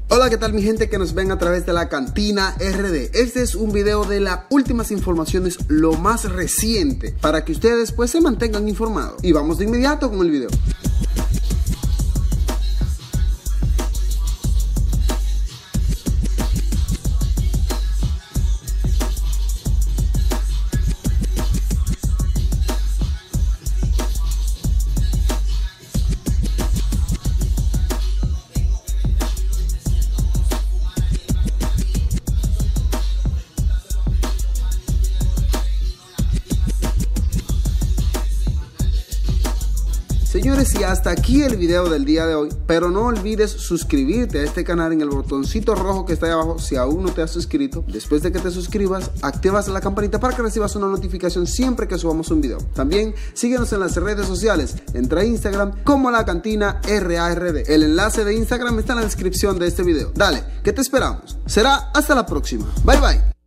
Hola, ¿qué tal mi gente que nos ven a través de la Cantina RD? Este es un video de las últimas informaciones, lo más reciente, para que ustedes pues se mantengan informados. Y vamos de inmediato con el video. Señores, y hasta aquí el video del día de hoy, pero no olvides suscribirte a este canal en el botoncito rojo que está ahí abajo si aún no te has suscrito. Después de que te suscribas, activas la campanita para que recibas una notificación siempre que subamos un video. También síguenos en las redes sociales, entra a Instagram como La Cantina RARD. El enlace de Instagram está en la descripción de este video. Dale, que te esperamos. Será hasta la próxima. Bye bye.